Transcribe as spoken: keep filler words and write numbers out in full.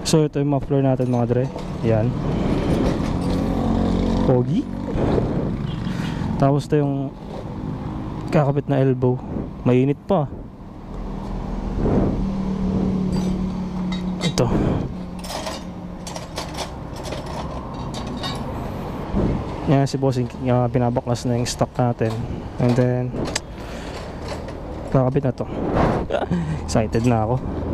So ito yung muffler natin mga dre. Yan. Pogi. Tapos ito yung kakabit na elbow. Mainit pa. Ito. Yan si bossing uh, pinabaklas na yung stock natin. And then kakabit na to. Excited na ako.